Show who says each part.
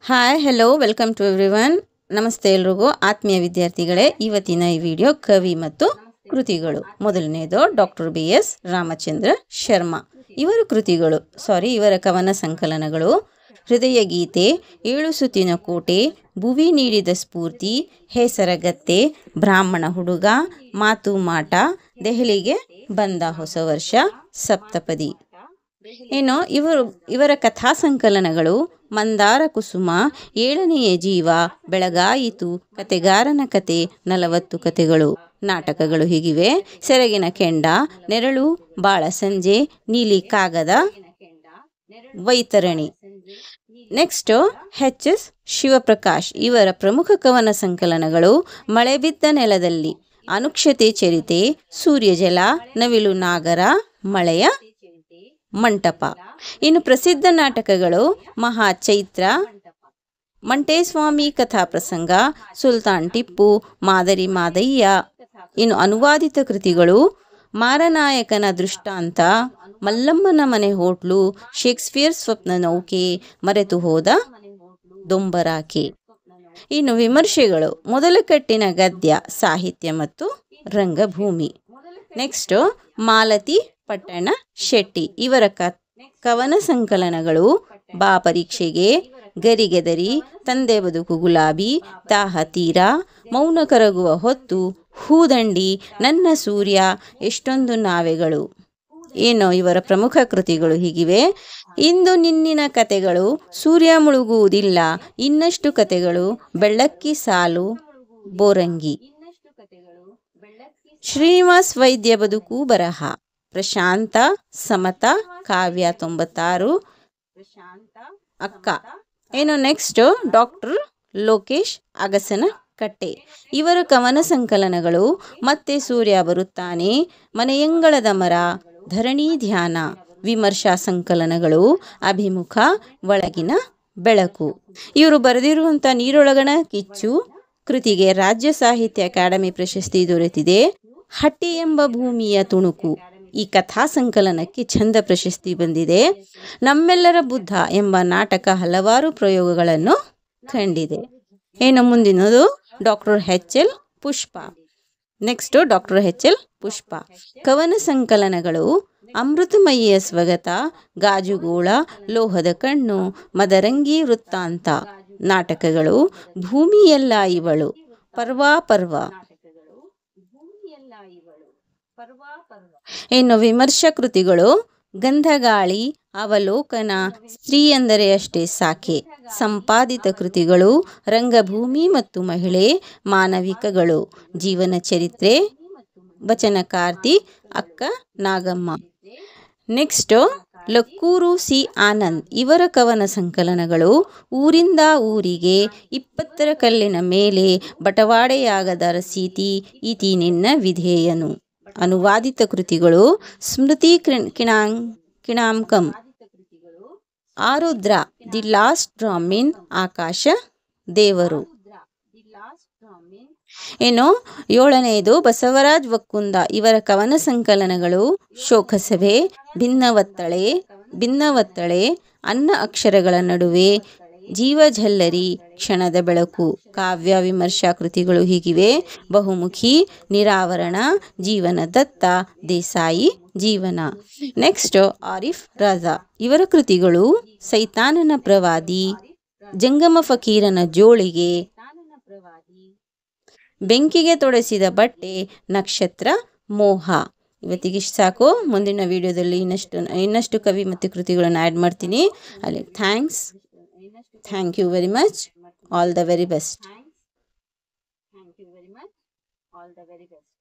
Speaker 1: Hi hello welcome to everyone. ನಮಸ್ತೆ ಎಲ್ರಿಗೂ. ಆತ್ಮೀಯ ವಿದ್ಯಾರ್ಥಿಗಳೇ, ಇವತ್ತಿನ ಈ ವಿಡಿಯೋ ಕವಿ ಮತ್ತು ಕೃತಿಗಳು. ಮೊದಲನೇದು ಡಾಕ್ಟರ್ BS ರಾಮಚಂದ್ರ ಶರ್ಮಾ. ಇವರ ಕವನ ಸಂಕಲನಗಳು ಹೃದಯ ಗೀತೆ, ಏಳು ಸುತ್ತಿನ ಕೋಟೆ, ಭುವಿ ನೀಡಿದ ಸ್ಫೂರ್ತಿ, ಹೆಸರಗತ್ತೆ, ಬ್ರಾಹ್ಮಣ ಹುಡುಗ, ಮಾತು ಮಾಟ, ದೆಹಲಿಗೆ ಬಂದ ಹೊಸ ವರ್ಷ, ಸಪ್ತಪದಿ. ಇವರ ಕಥಾ ಸಂಕಲನಗಳು ಮಂದಾರ ಕುಸುಮ, ಏಳನೆಯ ಜೀವ, ಬೆಳಗಾಯಿತು, ಕತೆಗಾರನ ಕತೆ, 40 ಕತೆಗಳು. ನಾಟಕಗಳು ಹೀಗಿವೆ: ಸೆರಗಿನ ಕೆಂಡ, ನೆರಳು, ಬಾಳ ಸಂಜೆ, ನೀಲಿ ಕಾಗದ, ವೈತರಣಿ. Next HS Shivaprakash. ಇವರ ಪ್ರಮುಖ ಕವನ ಸಂಕಲನಗಳು ಮಳೆ ಬಿದ್ದ ನೆಲದಲ್ಲಿ, ಅನುಕ್ಷತೆ ಚರಿತೆ, ಸೂರ್ಯಜಲ, ನವಿಲು ನಾಗರ, ಮಳೆಯ ಮಂಟಪ. ಇನ್ನು ಪ್ರಸಿದ್ಧ ನಾಟಕಗಳು ಮಹಾಚೈತ್ರ, ಮಂಟೇಸ್ವಾಮಿ ಕಥಾ ಪ್ರಸಂಗ, ಸುಲ್ತಾನ್ ಟಿಪ್ಪು, ಮಾದರಿ ಮಾದಯ್ಯ. ಇನ್ನು ಅನುವಾದಿತ ಕೃತಿಗಳು ಮಾರನಾಯಕನ ದೃಷ್ಟಾಂತ, ಮಲ್ಲಮ್ಮನ ಮನೆ ಹೋಟ್ಲು, ಶೇಕ್ಸ್ಪಿಯರ್ ಸ್ವಪ್ನ ನೌಕೆ, ಮರೆತು ಹೋದ ದೊಂಬರಾಕೆ. ಇನ್ನು ವಿಮರ್ಶೆಗಳು ಮೊದಲಕಟ್ಟಿನ ಗದ್ಯ, ಸಾಹಿತ್ಯ ಮತ್ತು ರಂಗಭೂಮಿ. ನೆಕ್ಸ್ಟ್ ಮಾಲತಿ ಪಟ್ಟಣ ಶೆಟ್ಟಿ. ಇವರ ಕವನ ಸಂಕಲನಗಳು ಬಾ ಪರೀಕ್ಷೆಗೆ, ಗರಿಗೆದರಿ, ತಂದೆ ಬದುಕು ಗುಲಾಬಿ, ದಾಹ ತೀರ, ಮೌನ ಕರಗುವ ಹೊತ್ತು, ಹೂದಂಡಿ, ನನ್ನ ಸೂರ್ಯ, ಎಷ್ಟೊಂದು ನಾವೆಗಳು. ಇವರ ಪ್ರಮುಖ ಕೃತಿಗಳು ಹೀಗಿವೆ: ಇಂದು ನಿನ್ನಿನ ಕತೆಗಳು, ಸೂರ್ಯ ಮುಳುಗುವುದಿಲ್ಲ, ಇನ್ನಷ್ಟು ಕತೆಗಳು, ಬೆಳ್ಳಕ್ಕಿ ಸಾಲು, ಬೋರಂಗಿ. ಶ್ರೀನಿವಾಸ್ ವೈದ್ಯ ಬದುಕು ಬರಹ, ಪ್ರಶಾಂತ ಸಮತ, ಕಾವ್ಯ 96, ಅಕ್ಕ. ನೆಕ್ಸ್ಟ್ ಡಾಕ್ಟರ್ ಲೋಕೇಶ್ ಅಗಸನ ಕಟ್ಟೆ. ಇವರ ಕವನ ಸಂಕಲನಗಳು ಮತ್ತೆ ಸೂರ್ಯ ಬರುತ್ತಾನೆ, ಮನೆಯಂಗಳದ ಮರ, ಧರಣಿ ಧ್ಯಾನ. ವಿಮರ್ಶಾ ಸಂಕಲನಗಳು ಅಭಿಮುಖ, ಒಳಗಿನ ಬೆಳಕು. ಇವರು ಬರೆದಿರುವಂಥ ನೀರೊಳಗಣ ಕಿಚ್ಚು ಕೃತಿಗೆ ರಾಜ್ಯ ಸಾಹಿತ್ಯ ಅಕಾಡೆಮಿ ಪ್ರಶಸ್ತಿ ದೊರೆತಿದೆ. ಹಟ್ಟಿ ಎಂಬ ಭೂಮಿಯ ತುಣುಕು ಈ ಕಥಾ ಸಂಕಲನಕ್ಕೆ ಛಂದ ಪ್ರಶಸ್ತಿ ಬಂದಿದೆ. ನಮ್ಮೆಲ್ಲರ ಬುದ್ಧ ಎಂಬ ನಾಟಕ ಹಲವಾರು ಪ್ರಯೋಗಗಳನ್ನು ಕಂಡಿದೆ. ಮುಂದಿನದು doctor HL Pushpa. Next doctor HL Pushpa. ಕವನ ಸಂಕಲನಗಳು ಅಮೃತಮಯಿಯ ಸ್ವಗತ, ಗಾಜುಗೋಳ, ಲೋಹದ ಕಣ್ಣು, ಮದರಂಗಿ ವೃತ್ತಾಂತ. ನಾಟಕಗಳು ಭೂಮಿಯೆಲ್ಲ ಇವಳು, ಪರ್ವಾ ಪರ್ವ. ವಿಮರ್ಶಾ ಕೃತಿಗಳು ಗಂಧಗಾಳಿ, ಅವಲೋಕನ, ಸ್ತ್ರೀ ಎಂದರೆ ಅಷ್ಟೇ ಸಾಕೆ. ಸಂಪಾದಿತ ಕೃತಿಗಳು ರಂಗಭೂಮಿ ಮತ್ತು ಮಹಿಳೆ, ಮಾನವಿಕಗಳು, ಜೀವನ ಚರಿತ್ರೆ, ವಚನಕಾರ್ತಿ ಅಕ್ಕ ನಾಗಮ್ಮ. Next Lakkur C Anand. ಇವರ ಕವನ ಸಂಕಲನಗಳು ಊರಿಂದ ಊರಿಗೆ, 20 ಕಲ್ಲಿನ ಮೇಲೆ, ಬಟವಾಡೆಯಾಗದ ರಸೀತಿ, ಈತಿ ನಿನ್ನ ವಿಧೇಯನು. ಅನುವಾದಿತ ಕೃತಿಗಳು ಸ್ಮೃತಿ ಕಿಣಾಂಕಂ, ಆರುದ್ರ, ದಿ ಲಾಸ್ಟ್ ಡ್ರಾಮಿನ್, ಆಕಾಶ ದೇವರು. 7ನೇದು ಬಸವರಾಜ್ ವಕ್ಕುಂದ. ಇವರ ಕವನ ಸಂಕಲನಗಳು ಶೋಕಸಭೆ, ಭಿನ್ನವತ್ತಳೆ, ಅನ್ನ ಅಕ್ಷರಗಳ ನಡುವೆ, ಜೀವಝಲ್ಲರಿ, ಕ್ಷಣದ ಬೆಳಕು. ಕಾವ್ಯ ವಿಮರ್ಶಾ ಕೃತಿಗಳು ಹೀಗಿವೆ: ಬಹುಮುಖಿ, ನಿರಾವರಣ, ಜೀವನ ದತ್ತ, ದೇಸಾಯಿ ಜೀವನ. ನೆಕ್ಸ್ಟ್ ಆರಿಫ್ ರಾಜಾ. ಇವರ ಕೃತಿಗಳು ಸೈತಾನನ ಪ್ರವಾದಿ, ಜಂಗಮ ಫಕೀರನ ಜೋಳಿಗೆ, ಬೆಂಕಿಗೆ ತೊಡಸಿದ ಬಟ್ಟೆ, ನಕ್ಷತ್ರ, ಮೋಹ. ಇವತ್ತಿಗಿಷ್ಟು ಸಾಕು. ಮುಂದಿನ ವಿಡಿಯೋದಲ್ಲಿ ಇನ್ನಷ್ಟು ಕವಿ ಮತ್ತು ಕೃತಿಗಳನ್ನು ಆ್ಯಡ್ ಮಾಡ್ತೀನಿ. ಅಲ್ಲಿ thank you very much. All the very best.